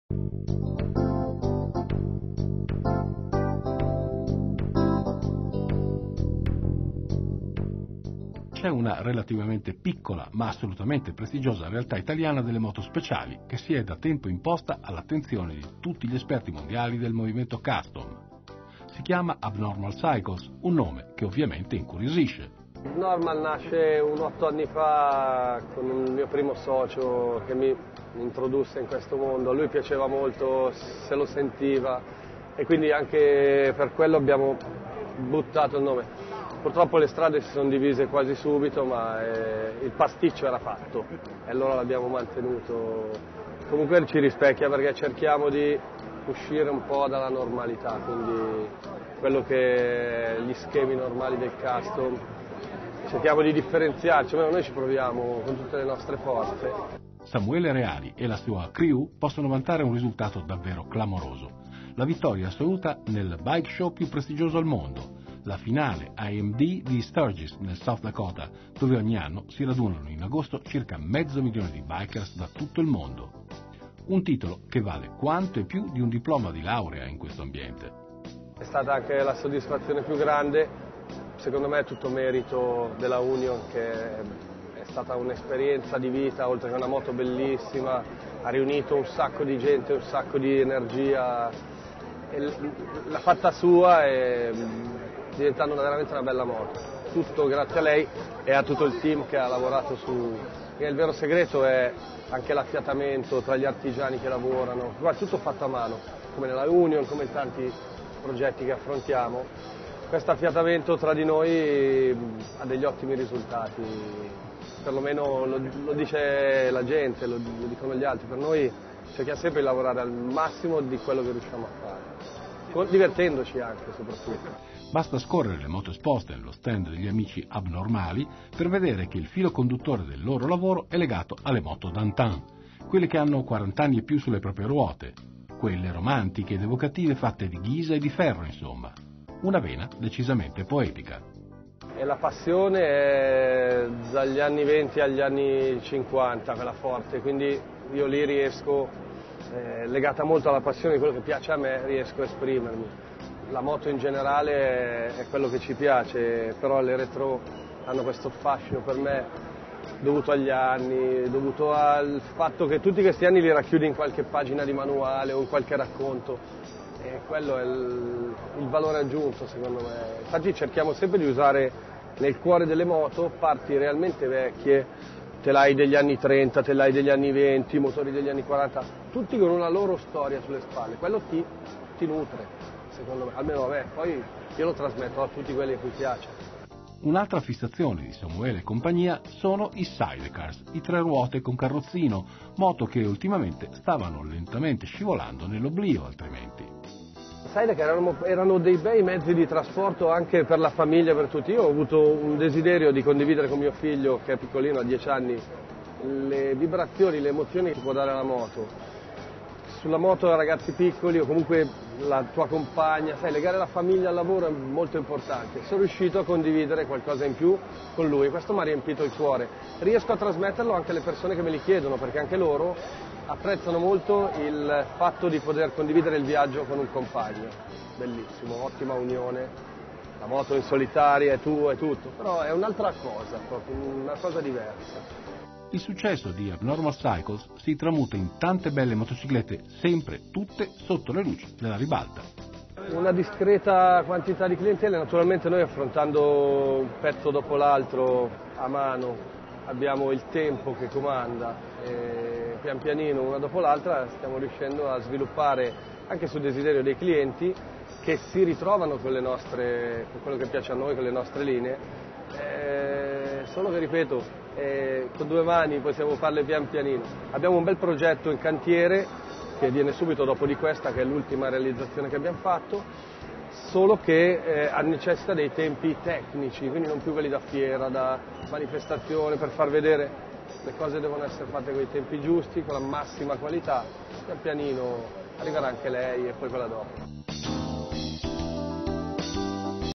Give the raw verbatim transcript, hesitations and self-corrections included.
C'è una relativamente piccola ma assolutamente prestigiosa realtà italiana delle moto speciali che si è da tempo imposta all'attenzione di tutti gli esperti mondiali del movimento custom. Si chiama Abnormal Cycles, un nome che ovviamente incuriosisce. Abnormal nasce un otto anni fa con il mio primo socio che mi introdusse in questo mondo. A lui piaceva molto, se lo sentiva e quindi anche per quello abbiamo buttato il nome. Purtroppo le strade si sono divise quasi subito, ma eh, il pasticcio era fatto e allora l'abbiamo mantenuto. Comunque ci rispecchia perché cerchiamo di uscire un po' dalla normalità, quindi quello che gli schemi normali del custom, cerchiamo di differenziarci, ma noi ci proviamo con tutte le nostre forze. Samuele Reali e la sua crew possono vantare un risultato davvero clamoroso. La vittoria assoluta nel bike show più prestigioso al mondo, la finale I M D di Sturgis nel South Dakota, dove ogni anno si radunano in agosto circa mezzo milione di bikers da tutto il mondo. Un titolo che vale quanto e più di un diploma di laurea in questo ambiente. È stata anche la soddisfazione più grande, secondo me è tutto merito della Union, che è stata un'esperienza di vita, oltre che una moto bellissima, ha riunito un sacco di gente, un sacco di energia, e l'ha fatta sua e diventando veramente una bella moto. Tutto grazie a lei e a tutto il team che ha lavorato su... Il vero segreto è anche l'affiatamento tra gli artigiani che lavorano, guarda, tutto fatto a mano, come nella Union, come in tanti progetti che affrontiamo. Questo affiatamento tra di noi ha degli ottimi risultati, perlomeno lo, lo dice la gente, lo, lo dicono gli altri. Per noi cerchiamo sempre di lavorare al massimo di quello che riusciamo a fare, divertendoci anche soprattutto. Basta scorrere le moto esposte nello stand degli amici Abnormali per vedere che il filo conduttore del loro lavoro è legato alle moto d'antan, quelle che hanno quaranta anni e più sulle proprie ruote, quelle romantiche ed evocative fatte di ghisa e di ferro, insomma. Una vena decisamente poetica. E la passione è dagli anni venti agli anni cinquanta, quella forte, quindi io lì riesco, eh, legata molto alla passione di quello che piace a me, riesco a esprimermi. La moto in generale è quello che ci piace, però le retro hanno questo fascino per me dovuto agli anni, dovuto al fatto che tutti questi anni li racchiudi in qualche pagina di manuale o in qualche racconto e quello è il, il valore aggiunto secondo me. Infatti cerchiamo sempre di usare nel cuore delle moto parti realmente vecchie, te l'hai degli anni trenta, te l'hai degli anni venti, motori degli anni quaranta, tutti con una loro storia sulle spalle, quello ti, ti nutre. Secondo me, almeno a me, poi io lo trasmetto a tutti quelli a cui piace. Un'altra fissazione di Samuele e compagnia sono i sidecars, i tre ruote con carrozzino, moto che ultimamente stavano lentamente scivolando nell'oblio altrimenti. I sidecar erano, erano dei bei mezzi di trasporto anche per la famiglia, per tutti. Io ho avuto un desiderio di condividere con mio figlio, che è piccolino, ha dieci anni, le vibrazioni, le emozioni che può dare la moto. Sulla moto ragazzi piccoli o comunque la tua compagna, sai, legare la famiglia al lavoro è molto importante. Sono riuscito a condividere qualcosa in più con lui, questo mi ha riempito il cuore. Riesco a trasmetterlo anche alle persone che me li chiedono, perché anche loro apprezzano molto il fatto di poter condividere il viaggio con un compagno. Bellissimo, ottima unione, la moto in solitaria è tu, è tutto, però è un'altra cosa, proprio una cosa diversa. Il successo di Abnormal Cycles si tramuta in tante belle motociclette, sempre tutte sotto le luci della ribalta. Una discreta quantità di clientele, naturalmente noi affrontando un pezzo dopo l'altro a mano abbiamo il tempo che comanda e pian pianino una dopo l'altra stiamo riuscendo a sviluppare anche sul desiderio dei clienti che si ritrovano con le nostre, con quello che piace a noi, con le nostre linee. Eh, solo che ripeto, eh, con due mani possiamo farle pian pianino. Abbiamo un bel progetto in cantiere che viene subito dopo di questa, che è l'ultima realizzazione che abbiamo fatto, solo che eh, necessita dei tempi tecnici, quindi non più quelli da fiera, da manifestazione, per far vedere le cose devono essere fatte con i tempi giusti, con la massima qualità, pian pianino arriverà anche lei e poi quella dopo.